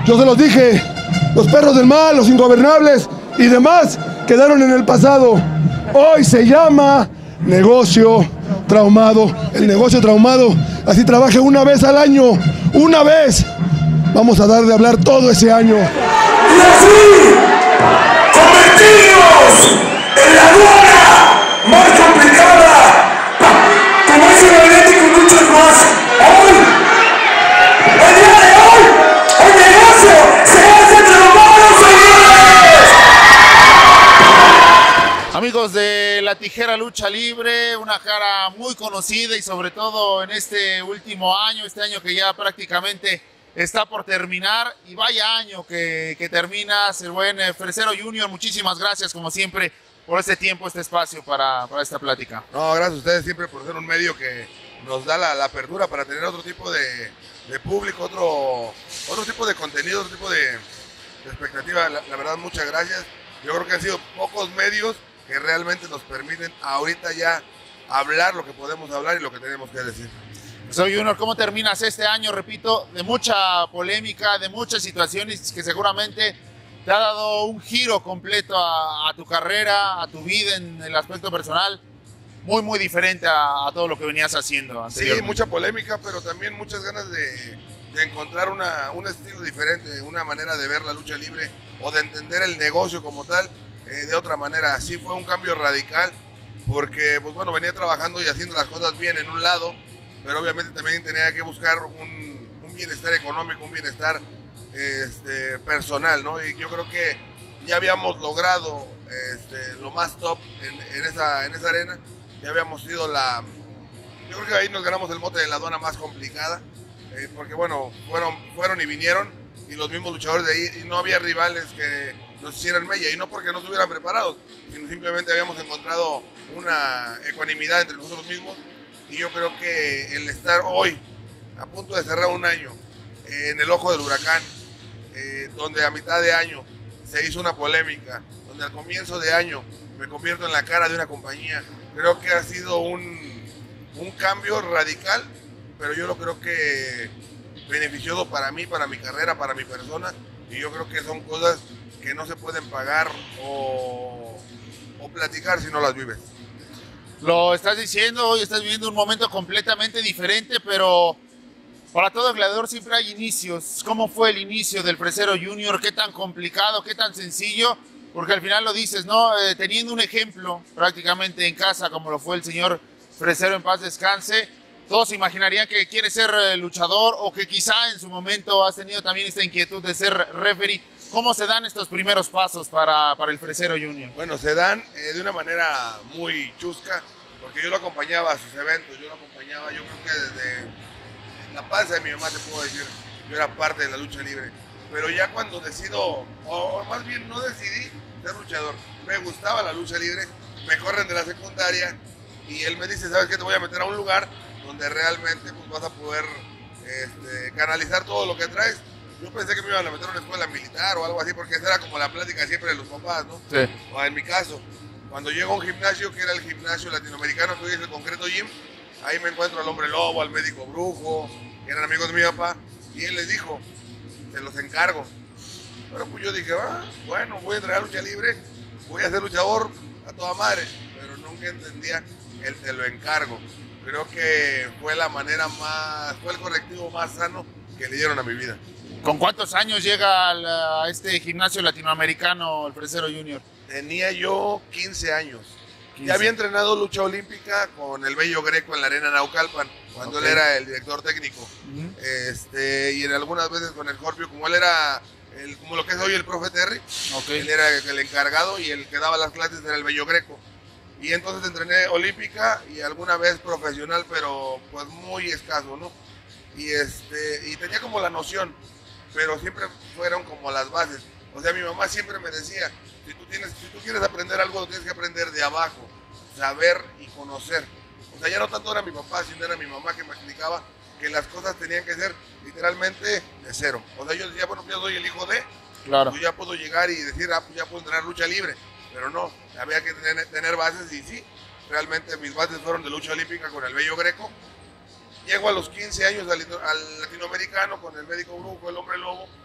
Yo se los dije, los perros del mal, los ingobernables y demás quedaron en el pasado. Hoy se llama negocio traumado. El negocio traumado, así trabaje una vez al año, una vez. Vamos a dar de hablar todo ese año. Y así, convertimos en la aduana más complicada, como es el Atlético y muchos más. Hoy, el día de hoy, el negocio se hace entre los malos, señores. Amigos de La Tijera Lucha Libre, una cara muy conocida y sobre todo en este último año, este año que ya prácticamente está por terminar, y vaya año que terminas, el buen Fresero Junior. Muchísimas gracias como siempre por este tiempo, este espacio para esta plática. No, gracias a ustedes siempre por ser un medio que nos da la apertura para tener otro tipo de público, otro tipo de contenido, otro tipo de expectativa. La verdad, muchas gracias. Yo creo que han sido pocos medios que realmente nos permiten ahorita ya hablar lo que podemos hablar y lo que tenemos que decir. Soy Junior, ¿cómo terminas este año? Repito, de mucha polémica, de muchas situaciones que seguramente te ha dado un giro completo a tu carrera, a tu vida en el aspecto personal, muy diferente a todo lo que venías haciendo anteriormente. Sí, mucha polémica, pero también muchas ganas de encontrar un estilo diferente, una manera de ver la lucha libre o de entender el negocio como tal de otra manera. Sí fue un cambio radical porque, pues bueno, venía trabajando y haciendo las cosas bien en un lado, pero obviamente también tenía que buscar un bienestar económico, un bienestar personal, ¿no? Y yo creo que ya habíamos logrado lo más top en esa arena. Ya habíamos sido yo creo que ahí nos ganamos el mote de la aduana más complicada, porque bueno, fueron y vinieron, y los mismos luchadores de ahí, y no había rivales que nos hicieran mella, y no porque no estuvieran preparados, sino simplemente habíamos encontrado una ecuanimidad entre nosotros mismos. Y yo creo que el estar hoy a punto de cerrar un año en el ojo del huracán, donde a mitad de año se hizo una polémica, donde al comienzo de año me convierto en la cara de una compañía, creo que ha sido un cambio radical, pero yo lo creo que beneficioso para mí, para mi carrera, para mi persona, y yo creo que son cosas que no se pueden pagar o platicar si no las vives. Lo estás diciendo, hoy estás viviendo un momento completamente diferente, pero para todo gladiador siempre hay inicios. ¿Cómo fue el inicio del Fresero Junior? ¿Qué tan complicado, qué tan sencillo? Porque al final lo dices, ¿no? Teniendo un ejemplo prácticamente en casa, como lo fue el señor Fresero, en paz descanse, todos imaginarían que quiere ser luchador, o que quizá en su momento has tenido también esta inquietud de ser referee. ¿Cómo se dan estos primeros pasos para el Fresero Junior? Bueno, se dan de una manera muy chusca, porque yo lo acompañaba a sus eventos, yo creo que desde la panza de mi mamá, te puedo decir, yo era parte de la lucha libre. Pero ya cuando decido, o más bien no decidí ser luchador, me gustaba la lucha libre, me corren de la secundaria y él me dice, ¿sabes qué? Te voy a meter a un lugar donde realmente pues, vas a poder canalizar todo lo que traes. Yo pensé que me iban a meter a una escuela militar o algo así, porque esa era como la plática siempre de los papás, ¿no? Sí. O en mi caso, cuando llego a un gimnasio, que era el gimnasio latinoamericano, que hoy es el Concreto Gym, ahí me encuentro al Hombre Lobo, al Médico Brujo, que eran amigos de mi papá, y él les dijo, se los encargo. Pero pues yo dije, bueno, voy a entrenar lucha libre, voy a ser luchador a toda madre, pero nunca entendía el te lo encargo. Creo que fue fue el correctivo más sano que le dieron a mi vida. ¿Con cuántos años llega a este gimnasio latinoamericano el Fresero Junior? Tenía yo 15 años. 15. Ya había entrenado lucha olímpica con el Bello Greco en la Arena Naucalpan, cuando él era el director técnico. Y en algunas veces con el Scorpio, como él era como lo que es hoy el profe Terry, él era el encargado y el que daba las clases era el Bello Greco. Y entonces entrené olímpica y alguna vez profesional, pero pues muy escaso, ¿no? Y tenía como la noción, pero siempre fueron como las bases. O sea, mi mamá siempre me decía, si tú quieres aprender algo, lo tienes que aprender de abajo, saber y conocer. O sea, ya no tanto era mi papá, sino era mi mamá que me explicaba que las cosas tenían que ser literalmente de cero. O sea, yo decía, bueno, ya soy el hijo de, claro, yo ya puedo llegar y decir, pues ya puedo entrenar lucha libre. Pero no, había que tener bases, y sí, realmente mis bases fueron de lucha olímpica con el Bello Greco. Llego a los 15 años al latinoamericano con el Médico Brujo, el Hombre Lobo,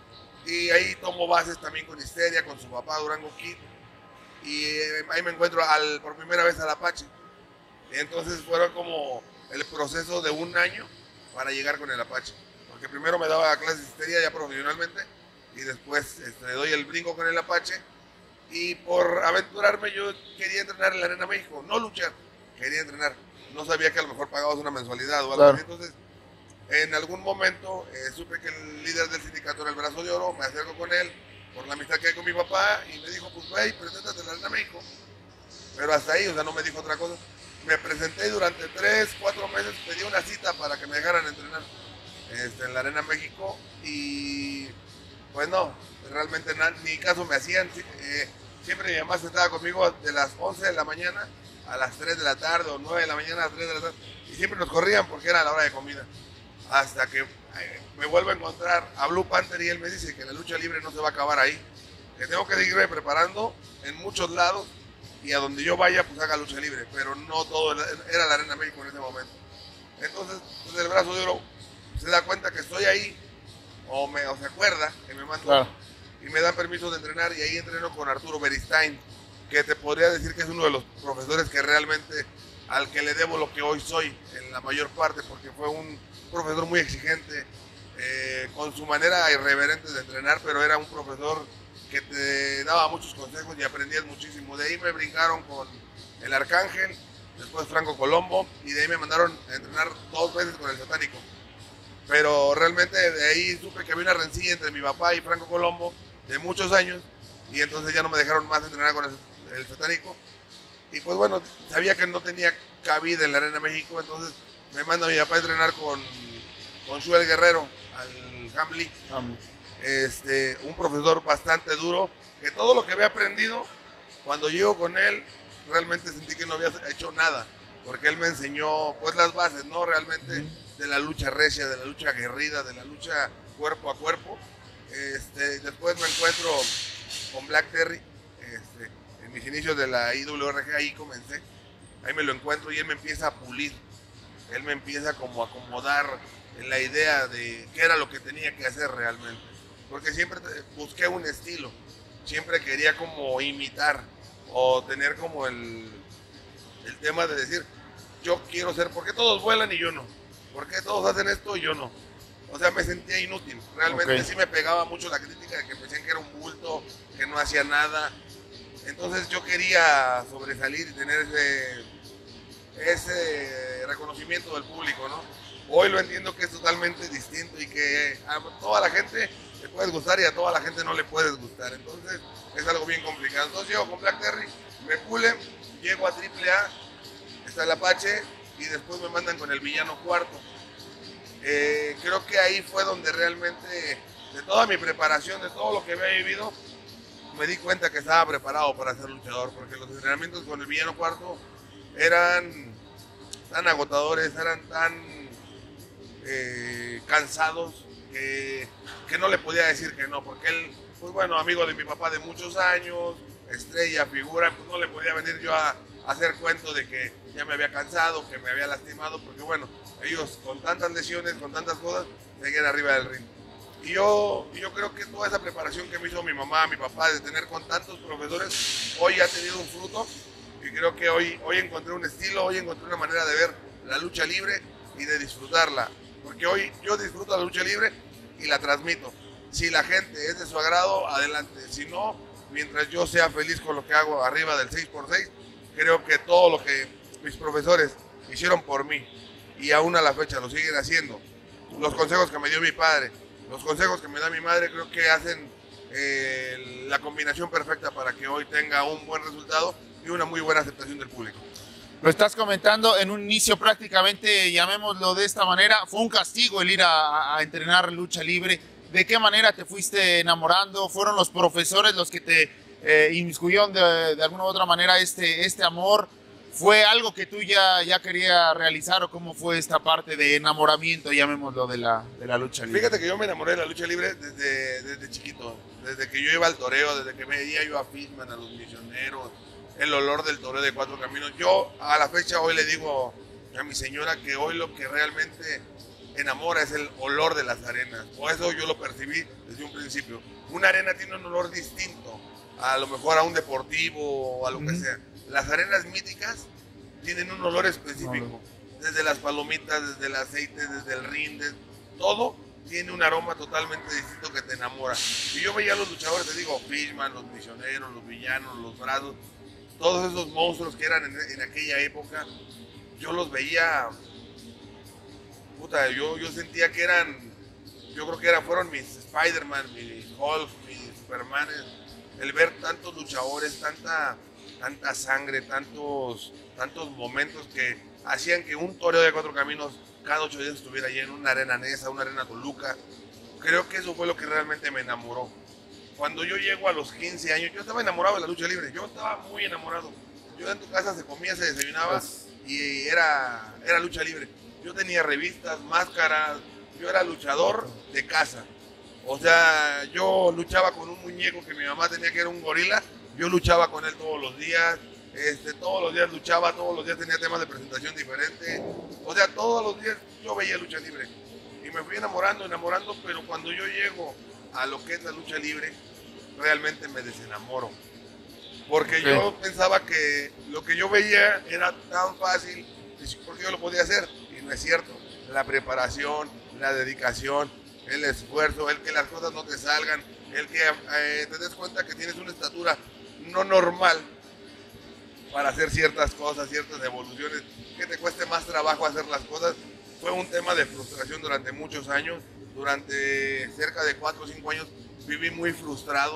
Y ahí tomo bases también con Histeria, con su papá Durango Kid. Y ahí me encuentro por primera vez al Apache. Entonces fueron como el proceso de un año para llegar con el Apache. Porque primero me daba clases de Histeria ya profesionalmente y después le doy el brinco con el Apache. Y por aventurarme yo quería entrenar en la Arena México, no luchar, quería entrenar. No sabía que a lo mejor pagabas una mensualidad o algo Claro. así. Entonces, en algún momento supe que el líder del sindicato era el Brazo de Oro, me acerco con él por la amistad que hay con mi papá y me dijo, pues ve y preséntate en la Arena México. Pero hasta ahí, o sea, no me dijo otra cosa. Me presenté y durante 3, 4 meses pedí una cita para que me dejaran entrenar en la Arena México y pues no, realmente ni caso me hacían. Siempre mi mamá se estaba conmigo de las 11 de la mañana a las 3 de la tarde o 9 de la mañana a las 3 de la tarde y siempre nos corrían porque era la hora de comida. Hasta que me vuelvo a encontrar a Blue Panther y él me dice que la lucha libre no se va a acabar ahí, que tengo que seguirme preparando en muchos lados y a donde yo vaya pues haga lucha libre, pero no todo era la Arena México en ese momento. Entonces pues, el Brazo de Oro se da cuenta que estoy ahí o se acuerda que me manda Claro. y me dan permiso de entrenar y ahí entreno con Arturo Beristain, que te podría decir que es uno de los profesores que realmente al que le debo lo que hoy soy en la mayor parte, porque fue un profesor muy exigente, con su manera irreverente de entrenar, pero era un profesor que te daba muchos consejos y aprendías muchísimo. De ahí me brincaron con el Arcángel, después Franco Colombo, y de ahí me mandaron a entrenar 2 veces con el Satánico. Pero realmente de ahí supe que había una rencilla entre mi papá y Franco Colombo de muchos años, y entonces ya no me dejaron más entrenar con el Satánico. Y pues bueno, sabía que no tenía cabida en la Arena México, entonces me manda mi papá a entrenar con Shuel Guerrero, al Hamley. Un profesor bastante duro, que todo lo que había aprendido, cuando llego con él, realmente sentí que no había hecho nada, porque él me enseñó pues las bases, ¿no? Realmente de la lucha recia, de la lucha aguerrida, de la lucha cuerpo a cuerpo. Después me encuentro con Black Terry, en mis inicios de la IWRG, ahí comencé, ahí me lo encuentro y él me empieza a pulir, él me empieza como a acomodar en la idea de qué era lo que tenía que hacer realmente, porque siempre busqué un estilo, siempre quería como imitar o tener como el tema de decir, yo quiero ser, ¿por qué todos vuelan y yo no? ¿Por qué todos hacen esto y yo no? O sea, me sentía inútil, realmente Okay. Sí me pegaba mucho la crítica de que pensé que era un bulto, que no hacía nada. Entonces yo quería sobresalir y tener ese reconocimiento del público, ¿no? Hoy lo entiendo que es totalmente distinto y que a toda la gente le puedes gustar y a toda la gente no le puedes gustar. Entonces es algo bien complicado. Entonces llego con Black Terry, me pulen, llego a AAA, está el Apache y después me mandan con el Villano Cuarto. Creo que ahí fue donde realmente, de toda mi preparación, de todo lo que había vivido, me di cuenta que estaba preparado para ser luchador, porque los entrenamientos con el Villano Cuarto eran tan agotadores, eran tan cansados, que no le podía decir que no, porque él, pues bueno, amigo de mi papá de muchos años, estrella, figura, pues no le podía venir yo a hacer cuento de que ya me había cansado, que me había lastimado, porque bueno, ellos con tantas lesiones, con tantas cosas, seguían arriba del ring. Y yo creo que toda esa preparación que me hizo mi mamá, mi papá, de tener con tantos profesores, hoy ha tenido un fruto. Y creo que hoy encontré un estilo, hoy encontré una manera de ver la lucha libre y de disfrutarla. Porque hoy yo disfruto la lucha libre y la transmito. Si la gente es de su agrado, adelante. Si no, mientras yo sea feliz con lo que hago arriba del 6x6, creo que todo lo que mis profesores hicieron por mí y aún a la fecha lo siguen haciendo, los consejos que me dio mi padre, los consejos que me da mi madre, creo que hacen la combinación perfecta para que hoy tenga un buen resultado y una muy buena aceptación del público. Lo estás comentando, en un inicio prácticamente, llamémoslo de esta manera, fue un castigo el ir a entrenar lucha libre. ¿De qué manera te fuiste enamorando? ¿Fueron los profesores los que te inmiscuyeron de alguna u otra manera este amor? ¿Fue algo que tú ya querías realizar o cómo fue esta parte de enamoramiento, llamémoslo, de la lucha libre? Fíjate que yo me enamoré de la lucha libre desde chiquito, desde que yo iba al toreo, desde que veía yo a Fishman, a los misioneros, el olor del toreo de 4 caminos. Yo a la fecha hoy le digo a mi señora que hoy lo que realmente enamora es el olor de las arenas, o eso yo lo percibí desde un principio. Una arena tiene un olor distinto, a lo mejor a un deportivo o a lo que sea. Las arenas míticas tienen un olor específico, desde las palomitas, desde el aceite, desde el rinde, todo tiene un aroma totalmente distinto que te enamora. Y yo veía a los luchadores, te digo, Fishman, los misioneros, los villanos, los brazos, todos esos monstruos que eran en aquella época, yo los veía, puta, yo sentía que eran, yo creo que fueron mis Spider-Man, mis Hulk, mis Superman, el ver tantos luchadores, tanta sangre, tantos momentos que hacían que un toreo de 4 caminos cada 8 días estuviera allí en una arena Nesa, una arena Toluca. Creo que eso fue lo que realmente me enamoró. Cuando yo llego a los 15 años, yo estaba enamorado de la lucha libre, yo estaba muy enamorado. Yo en tu casa se comía, se desayunaba y era lucha libre. Yo tenía revistas, máscaras, yo era luchador de casa. O sea, yo luchaba con un muñeco que mi mamá tenía que era un gorila, yo luchaba con él todos los días. Todos los días luchaba, todos los días tenía temas de presentación diferentes. O sea, todos los días yo veía lucha libre. Y me fui enamorando, pero cuando yo llego a lo que es la lucha libre, realmente me desenamoro. Porque yo pensaba que lo que yo veía era tan fácil, porque yo lo podía hacer. Y no es cierto. La preparación, la dedicación, el esfuerzo, el que las cosas no te salgan, el que te des cuenta que tienes una estatura no normal para hacer ciertas cosas, ciertas evoluciones, que te cueste más trabajo hacer las cosas, fue un tema de frustración durante muchos años. Durante cerca de 4 o 5 años viví muy frustrado,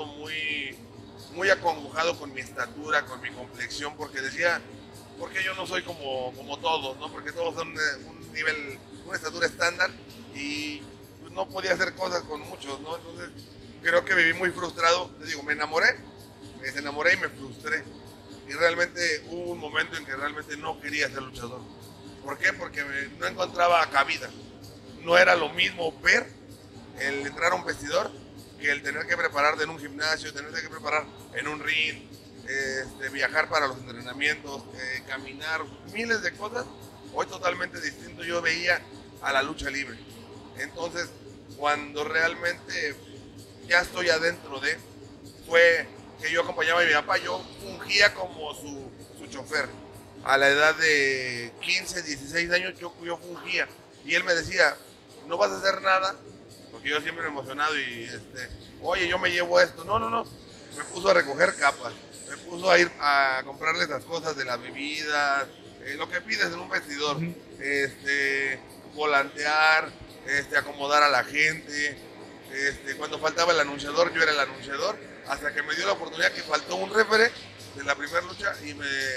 muy acongojado con mi estatura, con mi complexión, porque decía, ¿por qué yo no soy como todos? ¿No? Porque todos son un nivel, una estatura estándar y pues, no podía hacer cosas con muchos, ¿no? Entonces creo que viví muy frustrado, te digo, me desenamoré y me frustré. Y realmente hubo un momento en que realmente no quería ser luchador. ¿Por qué? Porque no encontraba cabida. No era lo mismo ver el entrar a un vestidor que el tener que prepararte en un gimnasio, tener que preparar en un ring, viajar para los entrenamientos, caminar, miles de cosas. Hoy totalmente distinto yo veía a la lucha libre. Entonces, cuando realmente ya estoy adentro fue que yo acompañaba a mi papá, yo fungía como su chofer. A la edad de 15, 16 años yo fungía. Y él me decía, no vas a hacer nada, porque yo siempre me emocionado y, oye, yo me llevo esto. No. Me puso a recoger capas, me puso a ir a comprarles las cosas de las bebidas, lo que pides en un vestidor, volantear, acomodar a la gente. Cuando faltaba el anunciador, yo era el anunciador, hasta que me dio la oportunidad que faltó un refere de la primera lucha y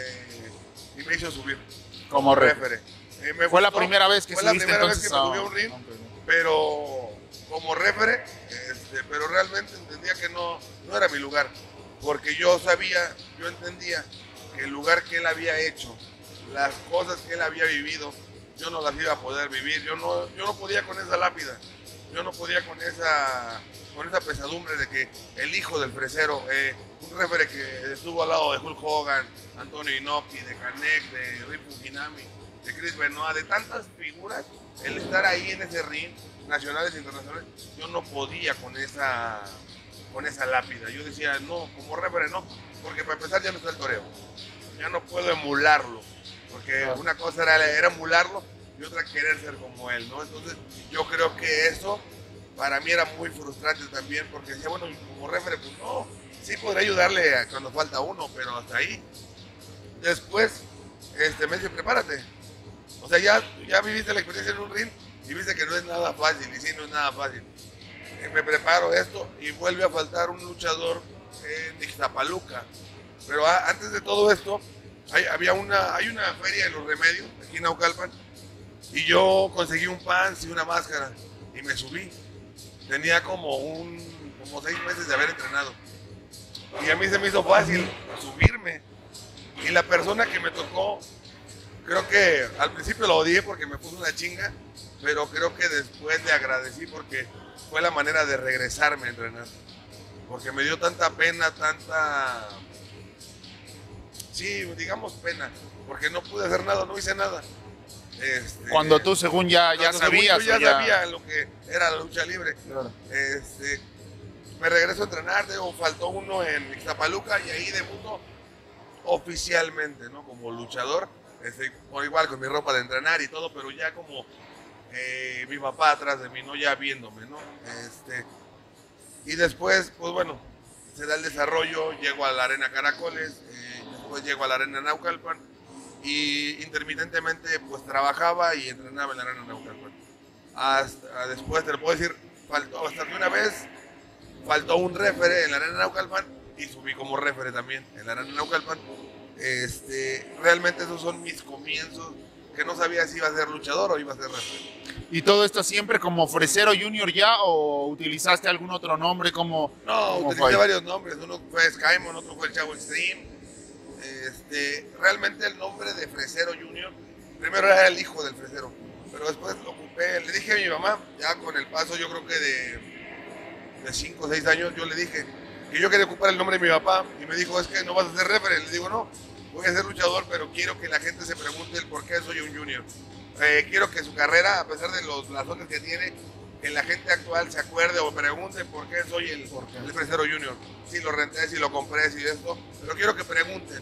me hizo subir como refere. Fue la primera vez que subiste, entonces. Fue la primera vez que me subí a un ring, pero como refere, pero realmente entendía que no era mi lugar, porque yo entendía que el lugar que él había hecho, las cosas que él había vivido, yo no las iba a poder vivir, yo no podía con esa lápida. Yo no podía con esa pesadumbre de que el hijo del fresero, un refere que estuvo al lado de Hulk Hogan, Antonio Inoki, de Canek, de Rip Fujinami, de Chris Benoit, de tantas figuras, el estar ahí en ese ring, nacionales e internacionales, yo no podía con esa lápida. Yo decía, no, como refere no, porque para empezar ya no está el toreo, ya no puedo emularlo, porque una cosa era emularlo, y otra querer ser como él, ¿no? Entonces yo creo que eso para mí era muy frustrante también, porque decía, bueno, como refere, pues no, sí podré ayudarle cuando falta uno, pero hasta ahí. Después me dice, prepárate. O sea, ya viviste la experiencia en un ring y viste que no es nada fácil, y sí, no es nada fácil. Me preparo esto y vuelve a faltar un luchador en Ixtapaluca. Pero antes de todo esto, hay una feria de los remedios aquí en Naucalpan, y yo conseguí un pants y una máscara y me subí. Tenía como 6 meses de haber entrenado. Y a mí se me hizo fácil subirme. Y la persona que me tocó, creo que al principio lo odié porque me puso una chinga, pero creo que después le agradecí porque fue la manera de regresarme a entrenar. Porque me dio tanta pena, sí, digamos pena, porque no pude hacer nada, no hice nada. Cuando tú según ya sabías. Yo ya sabía lo que era la lucha libre. Claro. Me regreso a entrenar, faltó uno en Ixtapaluca y ahí debuto oficialmente, ¿no? Como luchador, por igual con mi ropa de entrenar y todo, pero ya como mi papá atrás de mí, ¿no? Ya viéndome, ¿no? Y después, pues bueno, se da el desarrollo, llego a la Arena Caracoles, después llego a la Arena Naucalpan y intermitentemente pues trabajaba y entrenaba en la Arena Naucalpan. Hasta después, te lo puedo decir, hasta que una vez faltó un refere en la Arena Naucalpan y subí como refere también en la Arena Naucalpan. Realmente esos son mis comienzos, que no sabía si iba a ser luchador o iba a ser refere. ¿Y todo esto siempre como Fresero Junior ya o utilizaste algún otro nombre como? No, utilicé varios nombres. Uno fue Skymon, otro fue el Chavo Extreme. Realmente el nombre de Fresero Junior, primero era el hijo del Fresero, pero después lo ocupé, le dije a mi mamá, ya con el paso yo creo que de 5 o 6 años, yo le dije que yo quería ocupar el nombre de mi papá y me dijo, es que no vas a ser referee. Le digo, no, voy a ser luchador, pero quiero que la gente se pregunte el por qué soy un junior. Quiero que su carrera, a pesar de los blasones que tiene, que la gente actual se acuerde o pregunte por qué soy el Fresero Junior. Si lo renté, si lo compré, si esto, pero quiero que pregunten,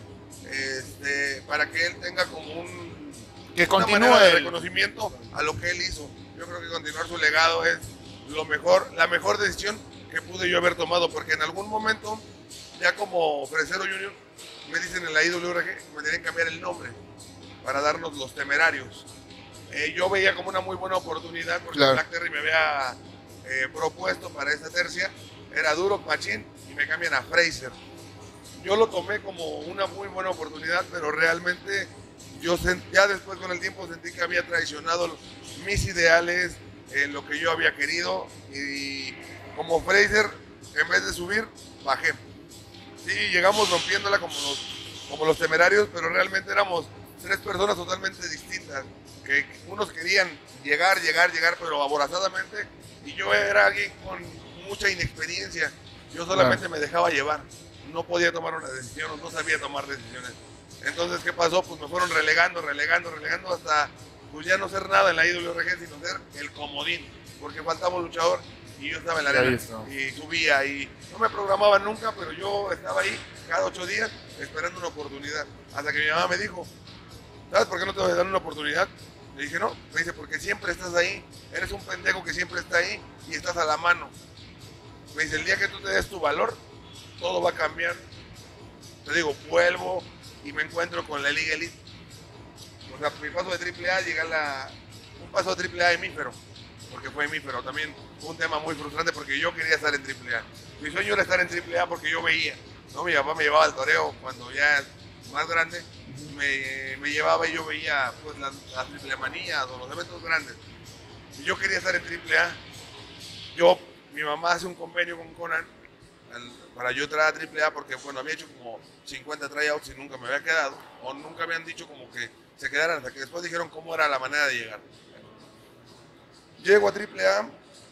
para que él tenga como que continúe de reconocimiento a lo que él hizo. Yo creo que continuar su legado es la mejor decisión que pude yo haber tomado, porque en algún momento, ya como Fresero Junior, me dicen en la IWRG que me tenían que cambiar el nombre para darnos Los Temerarios. Yo veía como una muy buena oportunidad, porque claro, Black Terry me había propuesto para esta tercia, era duro, machín, y me cambian a Fraser. Yo lo tomé como una muy buena oportunidad, pero realmente yo ya después con el tiempo sentí que había traicionado mis ideales, lo que yo había querido, y como Fraser, en vez de subir, bajé. Sí, llegamos rompiéndola como los Temerarios, pero realmente éramos 3 personas totalmente distintas, que unos querían llegar, pero aborazadamente, y yo era alguien con mucha inexperiencia. Yo solamente me dejaba llevar, no podía tomar una decisión, no sabía tomar decisiones. Entonces, ¿qué pasó? Pues me fueron relegando hasta pues ya no ser nada en la IWRG, sino ser el comodín, porque faltaba un luchador y yo estaba en la arena y subía y no me programaban nunca, pero yo estaba ahí cada 8 días esperando una oportunidad, hasta que mi mamá me dijo, ¿sabes por qué no te voy a dar una oportunidad? Le dije, no. Me dice, porque siempre estás ahí, eres un pendejo que siempre está ahí y estás a la mano. Me dice, el día que tú te des tu valor, todo va a cambiar. Te digo, vuelvo y me encuentro con la Liga Elite. O sea, mi paso de AAA llega un paso de AAA hemífero, porque fue hemífero. También fue un tema muy frustrante porque yo quería estar en AAA. Mi sueño era estar en AAA porque yo veía, ¿no? Mi papá me llevaba al toreo cuando ya más grande, me llevaba y yo veía pues las triple manías o los eventos grandes. Y yo quería estar en AAA. Mi mamá hace un convenio con Conan para yo entrar a AAA porque, bueno, había hecho como 50 tryouts y nunca me había quedado, o nunca me han dicho como que se quedaran, hasta que después dijeron cómo era la manera de llegar. Llego a AAA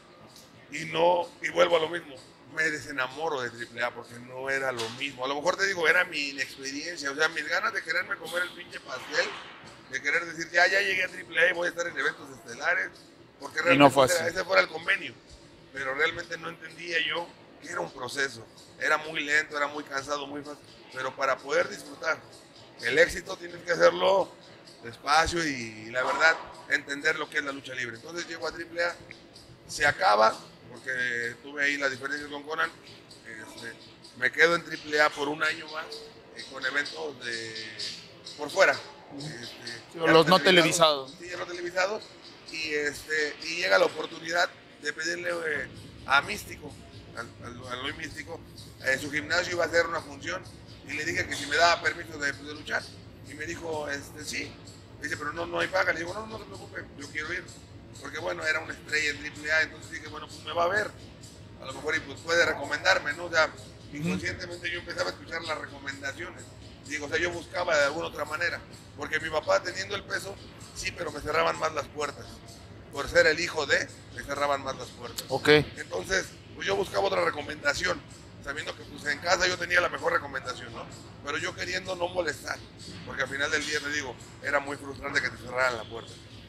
y vuelvo a lo mismo. Me desenamoro de AAA porque no era lo mismo. A lo mejor te digo, era mi inexperiencia, o sea, mis ganas de quererme comer el pinche pastel, de querer decir, ya llegué a AAA y voy a estar en eventos estelares, porque realmente no fue así. Ese fuera el convenio. Pero realmente no entendía yo que era un proceso. Era muy lento, era muy cansado, muy fácil. Pero para poder disfrutar el éxito tienes que hacerlo despacio y la verdad, entender lo que es la lucha libre. Entonces llego a AAA, se acaba, porque tuve ahí la diferencia con Conan, me quedo en AAA por un año más, con eventos por fuera. Los no televisados. Sí, ya no televisados. Y llega la oportunidad de pedirle a Místico, a Luis Místico, su gimnasio iba a hacer una función, y le dije que si me daba permiso de luchar. Y me dijo, sí. Dice, pero no hay paga. Le digo, no se preocupe, yo quiero ir. Porque bueno, era una estrella en AAA, entonces dije, bueno, pues me va a ver. A lo mejor y pues puede recomendarme, ¿no? O sea, inconscientemente yo empezaba a escuchar las recomendaciones. Digo, o sea, yo buscaba de alguna otra manera. Porque mi papá teniendo el peso, sí, pero me cerraban más las puertas. Por ser el hijo de, me cerraban más las puertas. Ok. Entonces, pues yo buscaba otra recomendación, sabiendo que pues en casa yo tenía la mejor recomendación, ¿no? Pero yo queriendo no molestar, porque al final del día, te digo, era muy frustrante que te cerraran la puerta.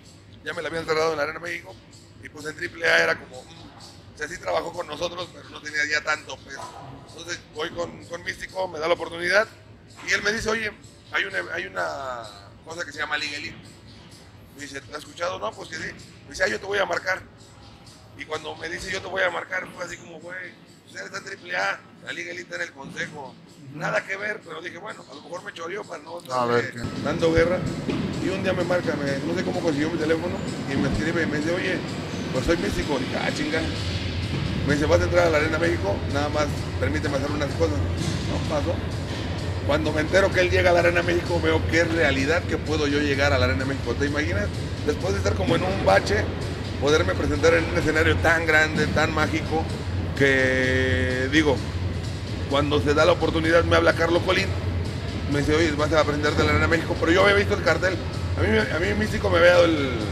ya me la habían cerrado en la Arena México, y pues en AAA era como, o sea, sí trabajó con nosotros, pero no tenía ya tanto peso. Entonces voy con Místico, me da la oportunidad, y él me dice, oye, hay una cosa que se llama Liga Elite. Me dice, ¿te has escuchado? No, pues que sí. Me dice, yo te voy a marcar. Y cuando me dice, yo te voy a marcar, fue así como, güey, usted está en AAA, la Liga Elite en el Consejo. Nada que ver, pero dije, bueno, a lo mejor me choreó para no estar dando guerra. Y un día me marca, no sé cómo consiguió mi teléfono, y me escribe y me dice, oye, pues soy Místico. Y dije, chinga. Me dice, vas a entrar a la Arena México, nada más permíteme hacer unas cosas. No pasó. Cuando me entero que él llega a la Arena México, veo que es realidad que puedo yo llegar a la Arena México. ¿Te imaginas? Después de estar como en un bache, poderme presentar en un escenario tan grande, tan mágico, que digo, cuando se da la oportunidad me habla Carlos Colín, me dice, oye, vas a presentarte en la Arena México, pero yo había visto el cartel. A mí Místico me había dado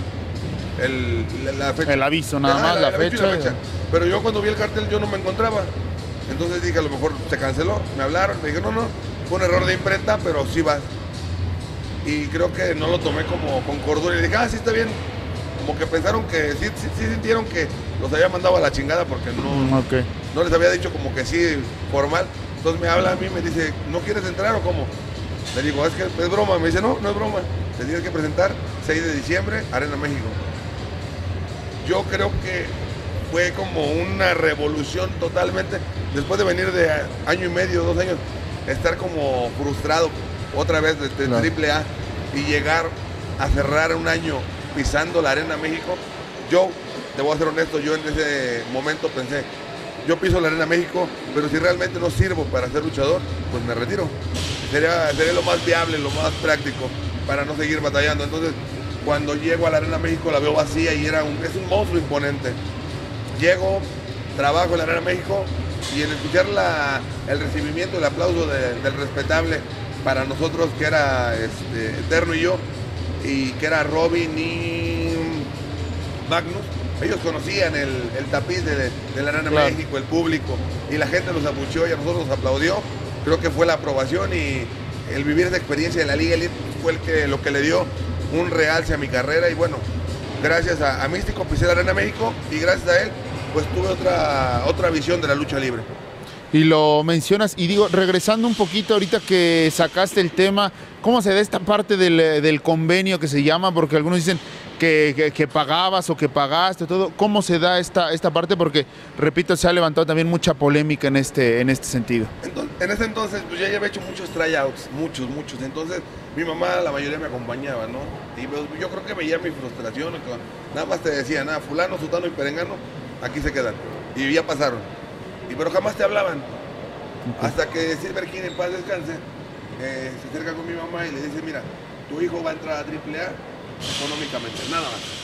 la fecha. El aviso nada más, la fecha. Pero yo cuando vi el cartel yo no me encontraba. Entonces dije, a lo mejor se canceló. Me hablaron, me dijeron, no, fue un error de imprenta, pero sí vas. Y creo que no lo tomé como con cordura. Y dije, sí está bien. Como que pensaron que sí sintieron que los había mandado a la chingada porque no les había dicho como que sí formal. Entonces me habla a mí, me dice, ¿no quieres entrar o cómo? Le digo, es que es broma. Me dice, no es broma. Te tienes que presentar 6 de diciembre, Arena México. Yo creo que fue como una revolución totalmente. Después de venir de año y medio, 2 años, estar como frustrado otra vez desde AAA y llegar a cerrar un año pisando la Arena México. Yo, debo ser honesto, yo en ese momento pensé, yo piso la Arena México, pero si realmente no sirvo para ser luchador, pues me retiro. Sería lo más viable, lo más práctico para no seguir batallando. Entonces, cuando llego a la Arena México la veo vacía y es un monstruo imponente. Llego, trabajo en la Arena México y en escuchar el recibimiento, el aplauso del respetable para nosotros, que era Eterno y yo, y que era Robin y Magnus, ellos conocían el tapiz de la Arena México, el público, y la gente los abucheó y a nosotros nos aplaudió. Creo que fue la aprobación y el vivir esa experiencia de la Liga Elite fue lo que le dio un realce a mi carrera. Y bueno, gracias a Místico pisé la Arena México y gracias a él pues tuve otra visión de la lucha libre. Y lo mencionas, y digo, regresando un poquito ahorita que sacaste el tema, ¿cómo se da esta parte del convenio que se llama? Porque algunos dicen que pagabas o que pagaste, todo. ¿Cómo se da esta parte? Porque, repito, se ha levantado también mucha polémica en este sentido. En ese entonces, pues ya había hecho muchos tryouts, muchos. Entonces, mi mamá, la mayoría me acompañaba, ¿no? Y pues, yo creo que veía mi frustración. Nada más te decía, fulano, sutano y perengano, aquí se quedan. Y ya pasaron. Pero jamás te hablaban. Hasta que Silver King, en paz descanse, se acerca con mi mamá y le dice, mira, tu hijo va a entrar a AAA económicamente, nada más.